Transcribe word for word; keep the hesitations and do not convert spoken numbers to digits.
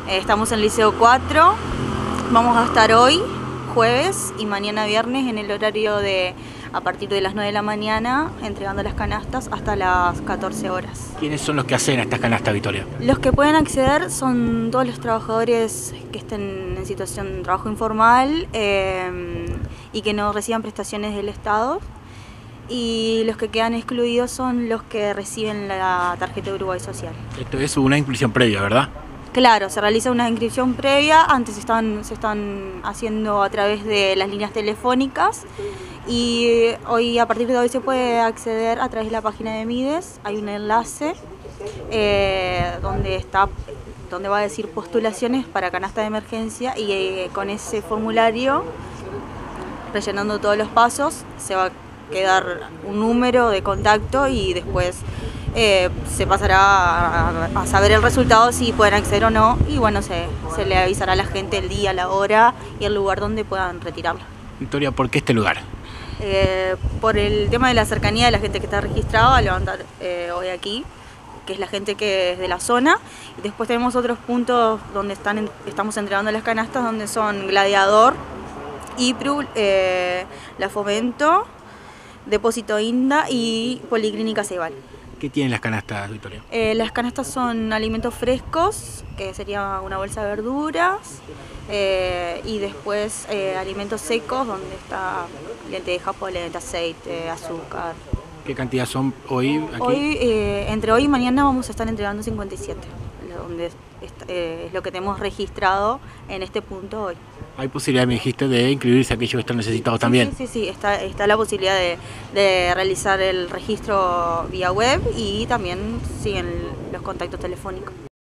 Eh, estamos en Liceo cuatro, vamos a estar hoy, jueves, y mañana viernes en el horario de a partir de las nueve de la mañana, entregando las canastas hasta las catorce horas. ¿Quiénes son los que hacen estas canastas, Victoria? Los que pueden acceder son todos los trabajadores que estén en situación de trabajo informal eh, y que no reciban prestaciones del Estado. Y los que quedan excluidos son los que reciben la tarjeta de Uruguay Social. Esto es una inscripción previa, ¿verdad? Claro, se realiza una inscripción previa, antes se están, se están haciendo a través de las líneas telefónicas y hoy, a partir de hoy, se puede acceder a través de la página de Mides. Hay un enlace eh, donde, está, donde va a decir postulaciones para canasta de emergencia y eh, con ese formulario, rellenando todos los pasos, se va a quedar un número de contacto y después eh, se pasará a, a saber el resultado, si pueden acceder o no, y bueno, se, se le avisará a la gente el día, la hora y el lugar donde puedan retirarlo. Victoria, ¿por qué este lugar? Eh, por el tema de la cercanía de la gente que está registrada a levantar eh, hoy aquí, que es la gente que es de la zona, y después tenemos otros puntos donde están en, estamos entregando las canastas, donde son Gladiador, IPRU, eh, La Fomento, Depósito INDA y Policlínica Ceibal. ¿Qué tienen las canastas, Victoria? Eh, las canastas son alimentos frescos, que sería una bolsa de verduras, eh, y después eh, alimentos secos, donde está lenteja, polenta, aceite, azúcar. ¿Qué cantidad son hoy aquí? Hoy, eh, entre hoy y mañana vamos a estar entregando cincuenta y siete, donde es, eh, es lo que tenemos registrado en este punto hoy. Hay posibilidad, me dijiste, de incluirse aquellos que están necesitados sí, también. Sí, sí, sí, está, está la posibilidad de, de realizar el registro vía web y también siguen los contactos telefónicos.